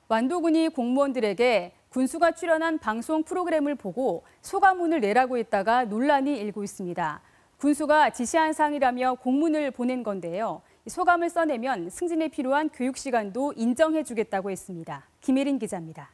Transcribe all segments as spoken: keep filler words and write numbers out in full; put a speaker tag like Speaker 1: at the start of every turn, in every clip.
Speaker 1: 완도군이 공무원들에게 군수가 출연한 방송 프로그램을 보고 소감문을 내라고 했다가 논란이 일고 있습니다. 군수가 지시한 사항이라며 공문을 보낸 건데요. 소감을 써내면 승진에 필요한 교육 시간도 인정해주겠다고 했습니다. 김혜린 기자입니다.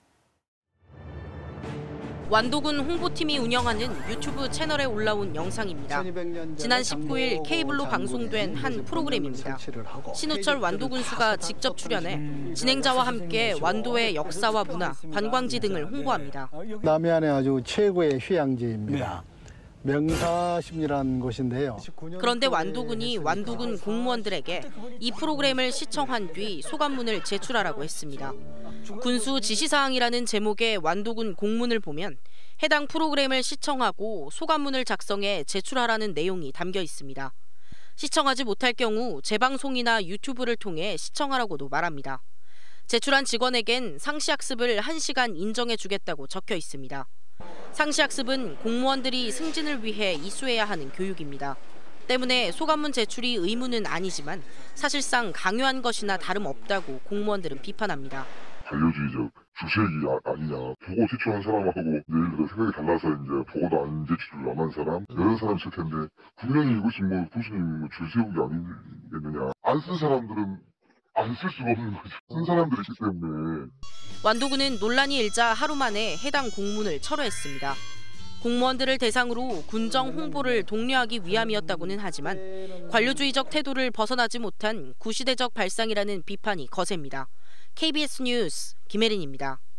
Speaker 2: 완도군 홍보팀이 운영하는 유튜브 채널에 올라온 영상입니다. 지난 십구 일 케이블로 방송된 한 프로그램입니다. 신우철 완도군수가 직접 출연해 진행자와 함께 완도의 역사와 문화, 관광지 등을 홍보합니다.
Speaker 3: 남해안의 아주 최고의 휴양지입니다. 명사심이라는 곳인데요.
Speaker 2: 그런데 완도군이 완도군 공무원들에게 이 프로그램을 시청한 뒤 소감문을 제출하라고 했습니다. 군수 지시사항이라는 제목의 완도군 공문을 보면 해당 프로그램을 시청하고 소감문을 작성해 제출하라는 내용이 담겨 있습니다. 시청하지 못할 경우 재방송이나 유튜브를 통해 시청하라고도 말합니다. 제출한 직원에겐 상시학습을 한 시간 인정해주겠다고 적혀 있습니다. 상시학습은 공무원들이 승진을 위해 이수해야 하는 교육입니다. 때문에 소감문 제출이 의무는 아니지만 사실상 강요한 것이나 다름없다고 공무원들은 비판합니다.
Speaker 4: 관료주의적 주색이 아, 아니냐. 보고 제출한 사람하고 예를 들어 생각이 달라서 이제 보고도 안 제출을 안 한 사람, 여러 사람 있을 텐데 분명히 이것이 뭐 교수님 줄 세우기 아니겠느냐. 안 쓴 사람들은 안 쓸 수가 없는 거죠. 쓴 사람들이 있기 때문에.
Speaker 2: 완도군은 논란이 일자 하루 만에 해당 공문을 철회했습니다. 공무원들을 대상으로 군정 홍보를 독려하기 위함이었다고는 하지만 관료주의적 태도를 벗어나지 못한 구시대적 발상이라는 비판이 거셉니다. 케이비에스 뉴스 김혜린입니다.